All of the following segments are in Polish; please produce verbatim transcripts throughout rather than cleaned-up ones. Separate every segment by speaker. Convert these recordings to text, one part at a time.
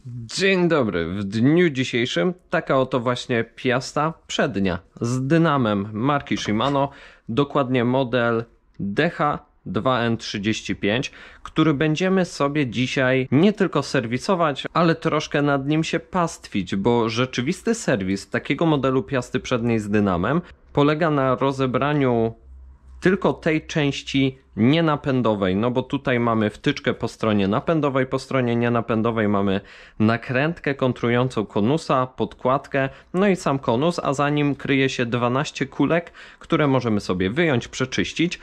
Speaker 1: Dzień dobry, w dniu dzisiejszym taka oto właśnie piasta przednia z dynamem marki Shimano, dokładnie model D H dwa N trzydzieści pięć, który będziemy sobie dzisiaj nie tylko serwisować, ale troszkę nad nim się pastwić, bo rzeczywisty serwis takiego modelu piasty przedniej z dynamem polega na rozebraniu tylko tej części nienapędowej, no bo tutaj mamy wtyczkę po stronie napędowej, po stronie nienapędowej mamy nakrętkę kontrującą konusa, podkładkę, no i sam konus, a za nim kryje się dwanaście kulek, które możemy sobie wyjąć, przeczyścić,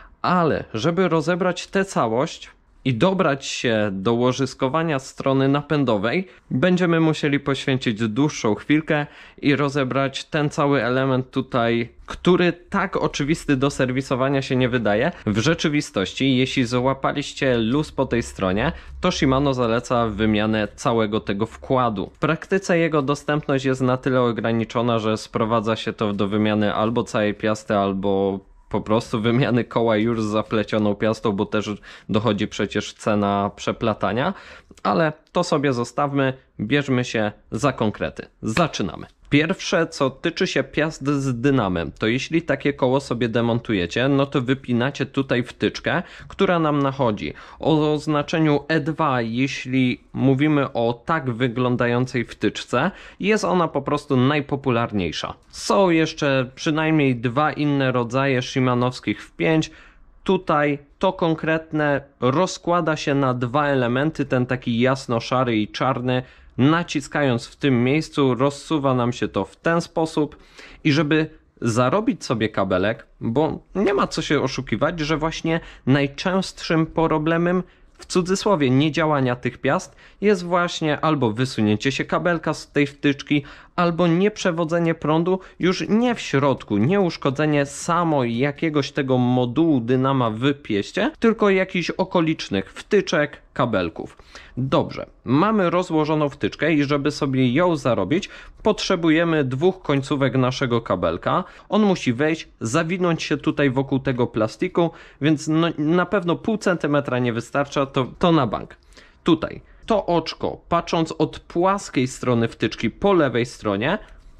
Speaker 1: ale żeby rozebrać tę całość i dobrać się do łożyskowania strony napędowej, będziemy musieli poświęcić dłuższą chwilkę i rozebrać ten cały element tutaj, który tak oczywisty do serwisowania się nie wydaje. W rzeczywistości, jeśli złapaliście luz po tej stronie, to Shimano zaleca wymianę całego tego wkładu. W praktyce jego dostępność jest na tyle ograniczona, że sprowadza się to do wymiany albo całej piasty, albo po prostu wymiany koła już z zaplecioną piastą, bo też dochodzi przecież cena przeplatania, ale to sobie zostawmy, bierzmy się za konkrety. Zaczynamy. Pierwsze, co tyczy się piast z dynamem, to jeśli takie koło sobie demontujecie, no to wypinacie tutaj wtyczkę, która nam nachodzi. O oznaczeniu E dwa, jeśli mówimy o tak wyglądającej wtyczce, jest ona po prostu najpopularniejsza. Są jeszcze przynajmniej dwa inne rodzaje shimanowskich wpięć. Tutaj to konkretne rozkłada się na dwa elementy, ten taki jasno-szary i czarny. Naciskając w tym miejscu rozsuwa nam się to w ten sposób i żeby zarobić sobie kabelek, bo nie ma co się oszukiwać, że właśnie najczęstszym problemem w cudzysłowie niedziałania tych piast jest właśnie albo wysunięcie się kabelka z tej wtyczki, albo nieprzewodzenie prądu już nie w środku, nie uszkodzenie samo jakiegoś tego modułu dynama w pieście, tylko jakichś okolicznych wtyczek, kabelków. Dobrze, mamy rozłożoną wtyczkę i żeby sobie ją zarobić, potrzebujemy dwóch końcówek naszego kabelka. On musi wejść, zawinąć się tutaj wokół tego plastiku, więc no, na pewno pół centymetra nie wystarcza, to, to na bank. Tutaj to oczko, patrząc od płaskiej strony wtyczki po lewej stronie,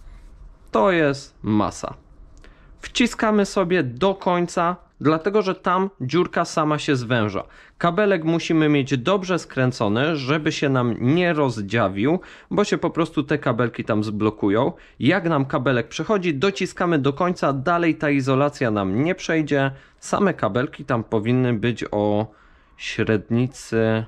Speaker 1: to jest masa. Wciskamy sobie do końca, dlatego że tam dziurka sama się zwęża. Kabelek musimy mieć dobrze skręcony, żeby się nam nie rozdziawił, bo się po prostu te kabelki tam zblokują. Jak nam kabelek przechodzi, dociskamy do końca, dalej ta izolacja nam nie przejdzie. Same kabelki tam powinny być o średnicy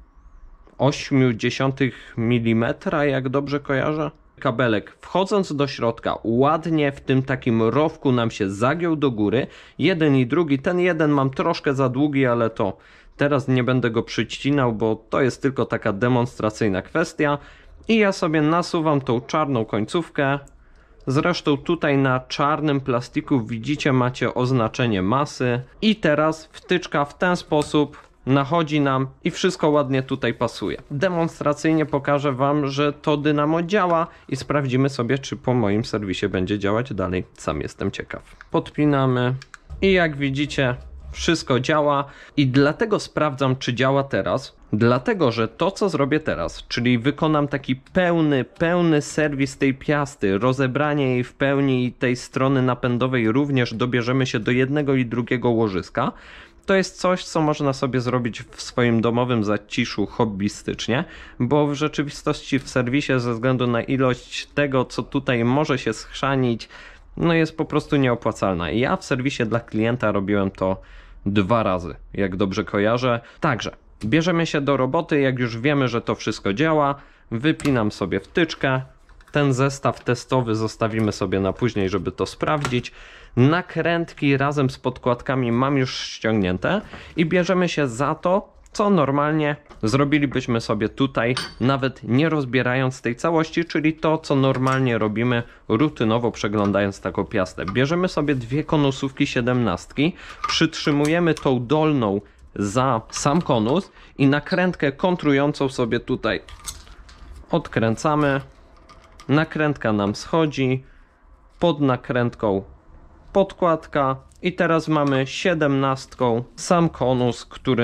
Speaker 1: osiem dziesiątych milimetra, jak dobrze kojarzę. Kabelek wchodząc do środka ładnie w tym takim rowku nam się zagiął do góry. Jeden i drugi, ten jeden mam troszkę za długi, ale to teraz nie będę go przycinał, bo to jest tylko taka demonstracyjna kwestia. I ja sobie nasuwam tą czarną końcówkę. Zresztą tutaj na czarnym plastiku widzicie, macie oznaczenie masy. I teraz wtyczka w ten sposób nachodzi nam i wszystko ładnie tutaj pasuje. Demonstracyjnie pokażę wam, że to dynamo działa i sprawdzimy sobie, czy po moim serwisie będzie działać dalej. Sam jestem ciekaw. Podpinamy i jak widzicie, wszystko działa i dlatego sprawdzam, czy działa teraz. Dlatego, że to, co zrobię teraz, czyli wykonam taki pełny, pełny serwis tej piasty, rozebranie jej w pełni i tej strony napędowej również dobierzemy się do jednego i drugiego łożyska. To jest coś, co można sobie zrobić w swoim domowym zaciszu hobbystycznie, bo w rzeczywistości w serwisie ze względu na ilość tego, co tutaj może się schrzanić, no jest po prostu nieopłacalna. Ja w serwisie dla klienta robiłem to dwa razy, jak dobrze kojarzę. Także bierzemy się do roboty, jak już wiemy, że to wszystko działa, wypinam sobie wtyczkę. Ten zestaw testowy zostawimy sobie na później, żeby to sprawdzić. Nakrętki razem z podkładkami mam już ściągnięte i bierzemy się za to, co normalnie zrobilibyśmy sobie tutaj, nawet nie rozbierając tej całości, czyli to, co normalnie robimy rutynowo przeglądając taką piastę. Bierzemy sobie dwie konusówki siedemnastki, przytrzymujemy tą dolną za sam konus i nakrętkę kontrującą sobie tutaj odkręcamy. Nakrętka nam schodzi, pod nakrętką podkładka i teraz mamy siedemnastką sam konus, który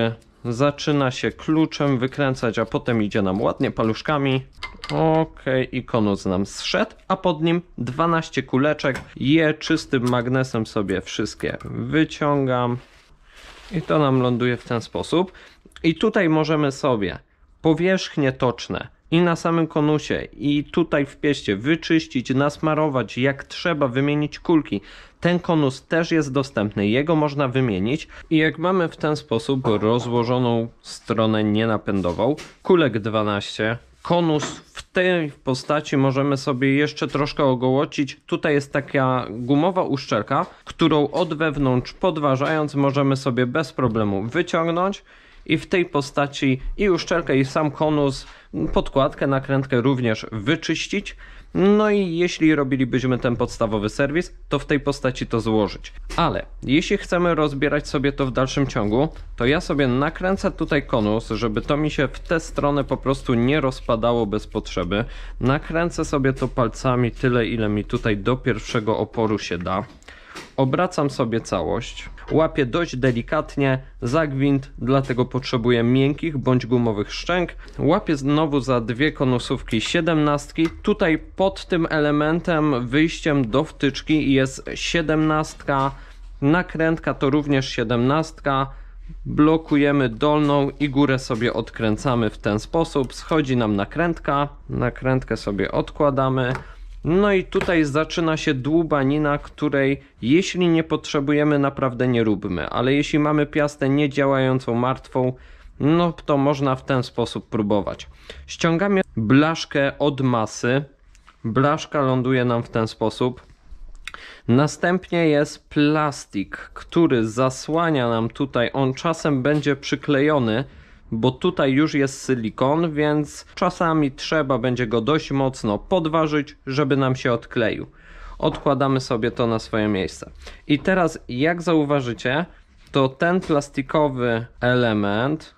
Speaker 1: zaczyna się kluczem wykręcać, a potem idzie nam ładnie paluszkami. Ok, i konus nam zszedł, a pod nim dwanaście kuleczek. Je czystym magnesem sobie wszystkie wyciągam i to nam ląduje w ten sposób. I tutaj możemy sobie powierzchnie toczne i na samym konusie i tutaj w pieście wyczyścić, nasmarować jak trzeba, wymienić kulki. Ten konus też jest dostępny, jego można wymienić i jak mamy w ten sposób rozłożoną stronę nienapędową, kulek dwanaście, konus w tej postaci możemy sobie jeszcze troszkę ogołocić. Tutaj jest taka gumowa uszczelka, którą od wewnątrz podważając możemy sobie bez problemu wyciągnąć i w tej postaci i uszczelkę i sam konus, podkładkę, nakrętkę również wyczyścić. No i jeśli robilibyśmy ten podstawowy serwis, to w tej postaci to złożyć. Ale jeśli chcemy rozbierać sobie to w dalszym ciągu, to ja sobie nakręcę tutaj konus, żeby to mi się w tę stronę po prostu nie rozpadało bez potrzeby. Nakręcę sobie to palcami tyle, ile mi tutaj do pierwszego oporu się da. Obracam sobie całość, łapię dość delikatnie za gwint, dlatego potrzebuję miękkich bądź gumowych szczęk. Łapię znowu za dwie konusówki siedemnastki. Tutaj pod tym elementem wyjściem do wtyczki jest siedemnastka, nakrętka to również siedemnastka. Blokujemy dolną i górę sobie odkręcamy w ten sposób. Schodzi nam nakrętka, nakrętkę sobie odkładamy. No i tutaj zaczyna się dłubanina, której jeśli nie potrzebujemy, naprawdę nie róbmy. Ale jeśli mamy piastę niedziałającą, martwą, no to można w ten sposób próbować. Ściągamy blaszkę od masy. Blaszka ląduje nam w ten sposób. Następnie jest plastik, który zasłania nam tutaj. On czasem będzie przyklejony, bo tutaj już jest silikon, więc czasami trzeba będzie go dość mocno podważyć, żeby nam się odkleił. Odkładamy sobie to na swoje miejsce. I teraz jak zauważycie, to ten plastikowy element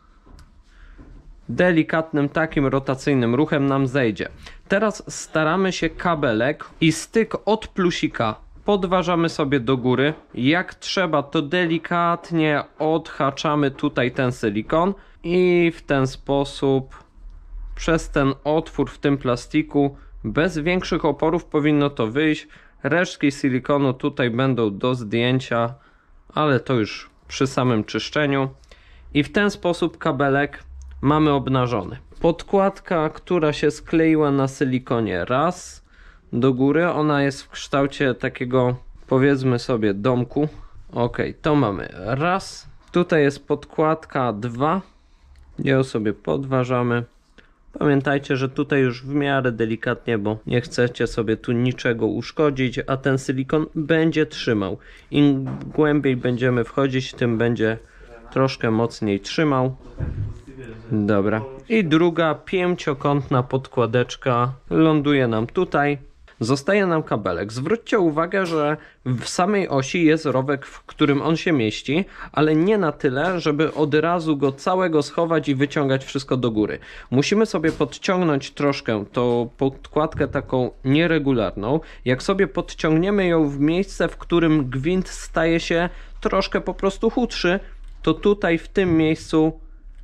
Speaker 1: delikatnym takim rotacyjnym ruchem nam zejdzie. Teraz staramy się kabelek i styk od plusika podważamy sobie do góry. Jak trzeba, to delikatnie odhaczamy tutaj ten silikon i w ten sposób przez ten otwór w tym plastiku bez większych oporów powinno to wyjść. Resztki silikonu tutaj będą do zdjęcia, ale to już przy samym czyszczeniu. I w ten sposób kabelek mamy obnażony. Podkładka, która się skleiła na silikonie raz do góry, ona jest w kształcie takiego, powiedzmy sobie, domku. Ok, to mamy raz. Tutaj jest podkładka dwa. Ją sobie podważamy. Pamiętajcie, że tutaj już w miarę delikatnie, bo nie chcecie sobie tu niczego uszkodzić, a ten silikon będzie trzymał. Im głębiej będziemy wchodzić, tym będzie troszkę mocniej trzymał. Dobra. I druga pięciokątna podkładeczka ląduje nam tutaj. Zostaje nam kabelek. Zwróćcie uwagę, że w samej osi jest rowek, w którym on się mieści, ale nie na tyle, żeby od razu go całego schować i wyciągać wszystko do góry. Musimy sobie podciągnąć troszkę tą podkładkę taką nieregularną. Jak sobie podciągniemy ją w miejsce, w którym gwint staje się troszkę po prostu chudszy, to tutaj w tym miejscu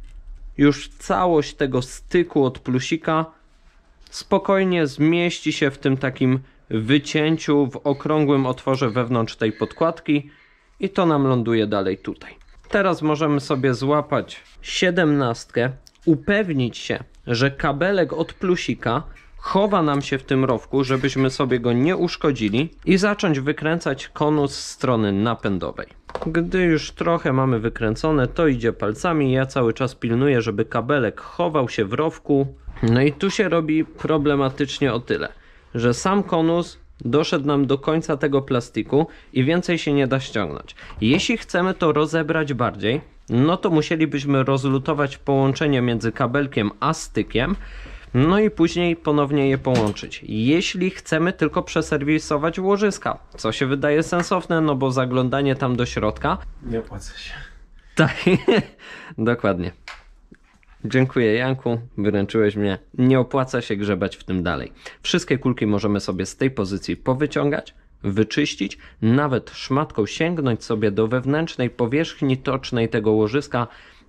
Speaker 1: już całość tego styku od plusika spokojnie zmieści się w tym takim wycięciu w okrągłym otworze wewnątrz tej podkładki i to nam ląduje dalej tutaj. Teraz możemy sobie złapać siedemnastkę, upewnić się, że kabelek od plusika chowa nam się w tym rowku, żebyśmy sobie go nie uszkodzili i zacząć wykręcać konus z strony napędowej. Gdy już trochę mamy wykręcone, to idzie palcami. Ja cały czas pilnuję, żeby kabelek chował się w rowku. No i tu się robi problematycznie o tyle, że sam konus doszedł nam do końca tego plastiku i więcej się nie da ściągnąć. Jeśli chcemy to rozebrać bardziej, no to musielibyśmy rozlutować połączenie między kabelkiem a stykiem, no i później ponownie je połączyć. Jeśli chcemy tylko przeserwisować łożyska, co się wydaje sensowne, no bo zaglądanie tam do środka
Speaker 2: nie opłaca się.
Speaker 1: Tak, dokładnie. Dziękuję, Janku, wyręczyłeś mnie. Nie opłaca się grzebać w tym dalej. Wszystkie kulki możemy sobie z tej pozycji powyciągać, wyczyścić, nawet szmatką sięgnąć sobie do wewnętrznej powierzchni tocznej tego łożyska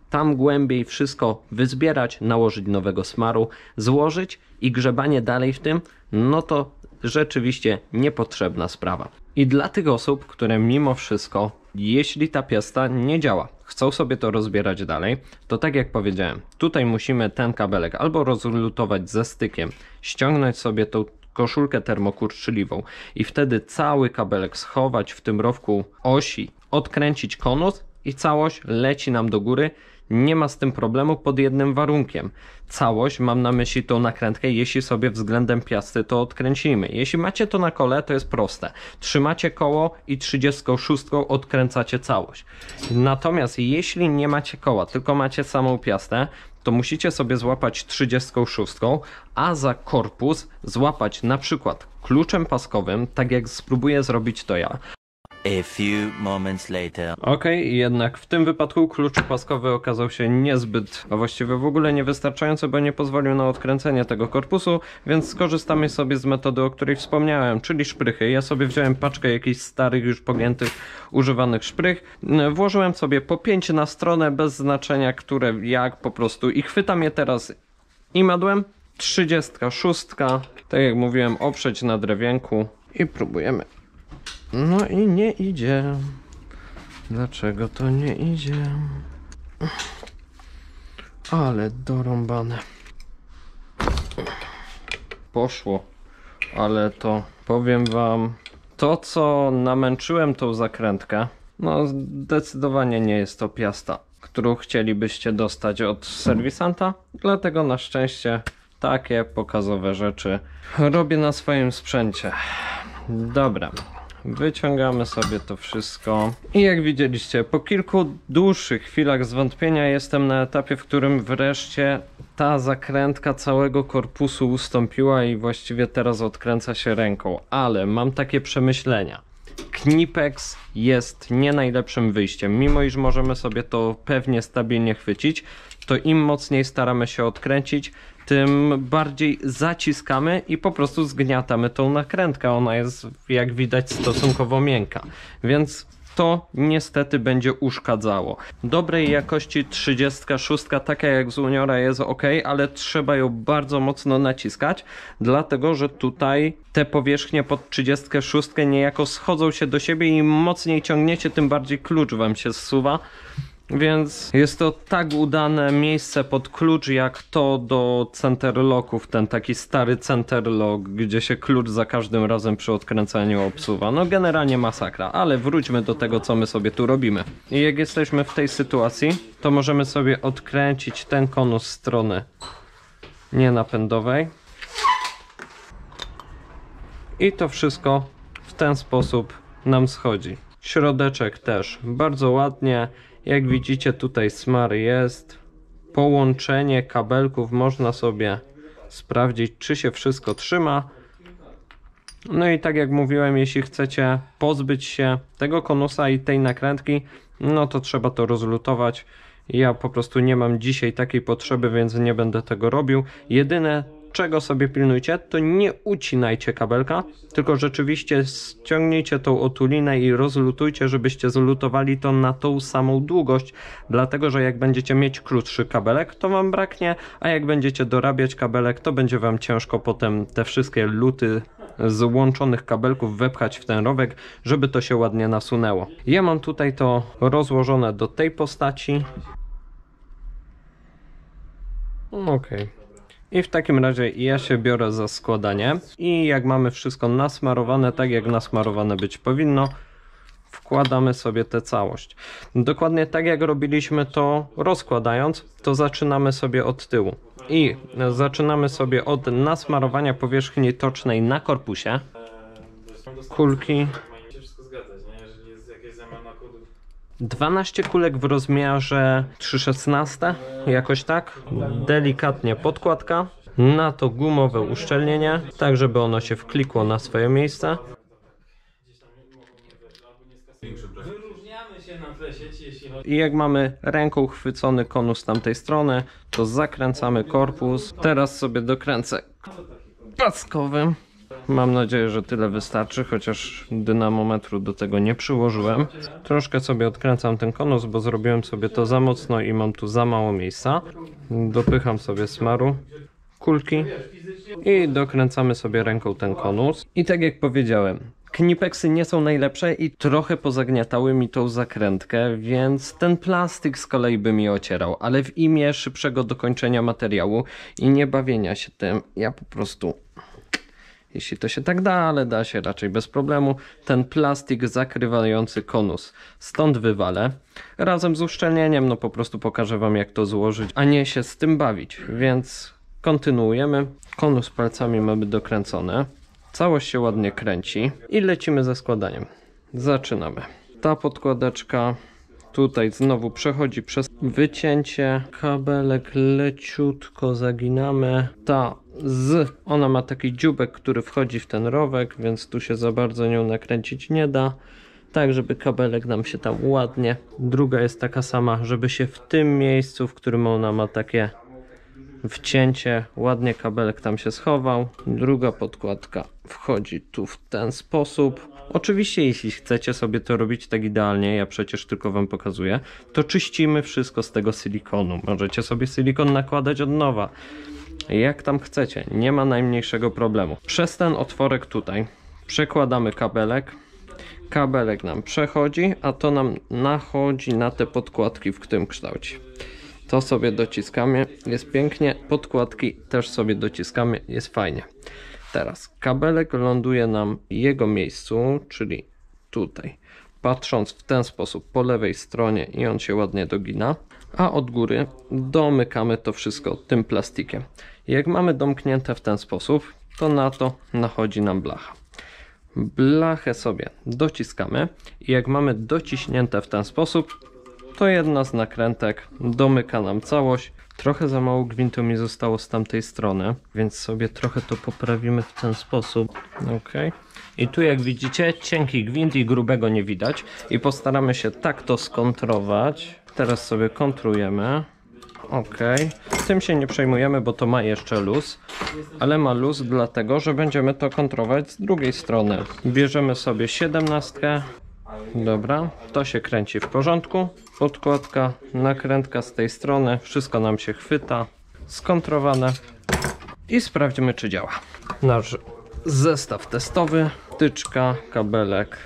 Speaker 1: tam głębiej wszystko wyzbierać, nałożyć nowego smaru, złożyć i grzebanie dalej w tym, no to rzeczywiście niepotrzebna sprawa. I dla tych osób, które mimo wszystko, jeśli ta piasta nie działa, chcą sobie to rozbierać dalej, to tak jak powiedziałem, tutaj musimy ten kabelek albo rozlutować ze stykiem, ściągnąć sobie tą koszulkę termokurczliwą i wtedy cały kabelek schować w tym rowku osi, odkręcić konus i całość leci nam do góry. Nie ma z tym problemu pod jednym warunkiem. Całość, mam na myśli tą nakrętkę, jeśli sobie względem piasty to odkręcimy. Jeśli macie to na kole, to jest proste. Trzymacie koło i trzydziestką szóstką odkręcacie całość. Natomiast jeśli nie macie koła, tylko macie samą piastę, to musicie sobie złapać trzydziestką szóstką, a za korpus złapać na przykład kluczem paskowym, tak jak spróbuję zrobić to ja.
Speaker 2: A few moments later.
Speaker 1: Ok, jednak w tym wypadku klucz paskowy okazał się niezbyt, a właściwie w ogóle niewystarczający, bo nie pozwolił na odkręcenie tego korpusu, więc skorzystamy sobie z metody, o której wspomniałem, czyli szprychy. Ja sobie wziąłem paczkę jakichś starych, już pogiętych, używanych szprych, włożyłem sobie po pięć na stronę, bez znaczenia które, jak po prostu, i chwytam je teraz i madłem. trzydziestka szóstka, tak jak mówiłem, oprzeć na drewienku i próbujemy. No i nie idzie. Dlaczego to nie idzie? Ale dorąbane. Poszło. Ale to powiem wam, to co namęczyłem tą zakrętkę, no zdecydowanie nie jest to piasta, którą chcielibyście dostać od serwisanta. Dlatego na szczęście takie pokazowe rzeczy robię na swoim sprzęcie. Dobra. Wyciągamy sobie to wszystko i jak widzieliście, po kilku dłuższych chwilach zwątpienia jestem na etapie, w którym wreszcie ta zakrętka całego korpusu ustąpiła i właściwie teraz odkręca się ręką, ale mam takie przemyślenia. Knipex jest nie najlepszym wyjściem, mimo iż możemy sobie to pewnie stabilnie chwycić, to im mocniej staramy się odkręcić, tym bardziej zaciskamy i po prostu zgniatamy tą nakrętkę. Ona jest, jak widać, stosunkowo miękka, więc to niestety będzie uszkadzało. Dobrej jakości trzydziestka szóstka, taka jak z Uniora, jest ok, ale trzeba ją bardzo mocno naciskać, dlatego że tutaj te powierzchnie pod trzydziestkę szóstkę niejako schodzą się do siebie i im mocniej ciągniecie, tym bardziej klucz wam się zsuwa. Więc jest to tak udane miejsce pod klucz jak to do centerlocków, ten taki stary centerlock, gdzie się klucz za każdym razem przy odkręcaniu obsuwa. No generalnie masakra, ale wróćmy do tego, co my sobie tu robimy. I jak jesteśmy w tej sytuacji, to możemy sobie odkręcić ten konus strony nienapędowej. I to wszystko w ten sposób nam schodzi. Środeczek też bardzo ładnie. Jak widzicie, tutaj smar jest. Połączenie kabelków można sobie sprawdzić, czy się wszystko trzyma. No i tak jak mówiłem, jeśli chcecie pozbyć się tego konusa i tej nakrętki, no to trzeba to rozlutować. Ja po prostu nie mam dzisiaj takiej potrzeby, więc nie będę tego robił. Jedyne, czego sobie pilnujcie, to nie ucinajcie kabelka, tylko rzeczywiście ściągnijcie tą otulinę i rozlutujcie, żebyście zlutowali to na tą samą długość, dlatego że jak będziecie mieć krótszy kabelek, to wam braknie, a jak będziecie dorabiać kabelek, to będzie wam ciężko potem te wszystkie luty z łączonych kabelków wepchać w ten rowek, żeby to się ładnie nasunęło. Ja mam tutaj to rozłożone do tej postaci. Ok. I w takim razie ja się biorę za składanie i jak mamy wszystko nasmarowane, tak jak nasmarowane być powinno, wkładamy sobie tę całość. Dokładnie tak jak robiliśmy to rozkładając, to zaczynamy sobie od tyłu. I zaczynamy sobie od nasmarowania powierzchni tocznej na korpusie. Kulki. dwanaście kulek w rozmiarze trzy szesnaste, jakoś tak, delikatnie podkładka, na to gumowe uszczelnienie, tak żeby ono się wklikło na swoje miejsce. I jak mamy ręką chwycony konus z tamtej strony, to zakręcamy korpus. Teraz sobie dokręcę paskowym. Mam nadzieję, że tyle wystarczy, chociaż dynamometru do tego nie przyłożyłem. Troszkę sobie odkręcam ten konus, bo zrobiłem sobie to za mocno i mam tu za mało miejsca. Dopycham sobie smaru, kulki i dokręcamy sobie ręką ten konus. I tak jak powiedziałem, Knipeksy nie są najlepsze i trochę pozagniatały mi tą zakrętkę, więc ten plastik z kolei by mi ocierał, ale w imię szybszego dokończenia materiału i nie bawienia się tym, ja po prostu, jeśli to się tak da, ale da się raczej bez problemu, ten plastik zakrywający konus stąd wywalę. Razem z uszczelnieniem, no po prostu pokażę wam, jak to złożyć, a nie się z tym bawić, więc kontynuujemy. Konus palcami mamy dokręcone. Całość się ładnie kręci i lecimy ze składaniem. Zaczynamy. Ta podkładeczka tutaj znowu przechodzi przez wycięcie. Kabelek leciutko zaginamy. Ta z, ona ma taki dziubek, który wchodzi w ten rowek, więc tu się za bardzo nią nakręcić nie da. Tak, żeby kabelek nam się tam ładnie. Druga jest taka sama, żeby się w tym miejscu, w którym ona ma takie wcięcie, ładnie kabelek tam się schował. Druga podkładka wchodzi tu w ten sposób. Oczywiście jeśli chcecie sobie to robić tak idealnie, ja przecież tylko wam pokazuję, to czyścimy wszystko z tego silikonu. Możecie sobie silikon nakładać od nowa, jak tam chcecie, nie ma najmniejszego problemu. Przez ten otworek tutaj przekładamy kabelek. Kabelek nam przechodzi, a to nam nachodzi na te podkładki w tym kształcie. To sobie dociskamy, jest pięknie, podkładki też sobie dociskamy, jest fajnie. Teraz kabelek ląduje nam w jego miejscu, czyli tutaj, patrząc w ten sposób po lewej stronie i on się ładnie dogina, a od góry domykamy to wszystko tym plastikiem. Jak mamy domknięte w ten sposób, to na to nachodzi nam blacha. Blachę sobie dociskamy i jak mamy dociśnięte w ten sposób, to jedna z nakrętek domyka nam całość. Trochę za mało gwintu mi zostało z tamtej strony, więc sobie trochę to poprawimy w ten sposób. Ok. I tu jak widzicie, cienki gwint i grubego nie widać. I postaramy się tak to skontrować. Teraz sobie kontrujemy. Ok. Tym się nie przejmujemy, bo to ma jeszcze luz. Ale ma luz dlatego, że będziemy to kontrować z drugiej strony. Bierzemy sobie siedemnastkę. Dobra, to się kręci w porządku. Podkładka, nakrętka z tej strony, wszystko nam się chwyta, skontrowane i sprawdzimy, czy działa. Nasz zestaw testowy, wtyczka, kabelek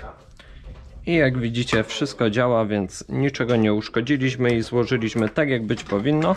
Speaker 1: i jak widzicie wszystko działa, więc niczego nie uszkodziliśmy i złożyliśmy tak, jak być powinno,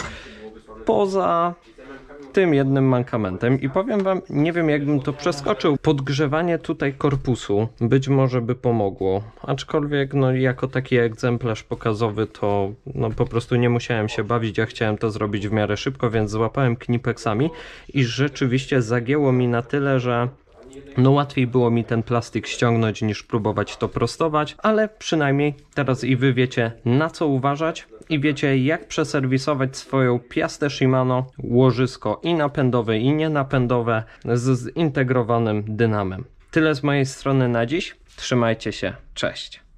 Speaker 1: poza tym jednym mankamentem. I powiem wam, nie wiem, jakbym to przeskoczył. Podgrzewanie tutaj korpusu być może by pomogło, aczkolwiek no jako taki egzemplarz pokazowy to no po prostu nie musiałem się bawić, ja chciałem to zrobić w miarę szybko, więc złapałem knipeksami i rzeczywiście zagięło mi na tyle, że no łatwiej było mi ten plastik ściągnąć niż próbować to prostować, ale przynajmniej teraz i wy wiecie, na co uważać i wiecie, jak przeserwisować swoją piastę Shimano, łożysko i napędowe i nienapędowe z zintegrowanym dynamem. Tyle z mojej strony na dziś, trzymajcie się, cześć!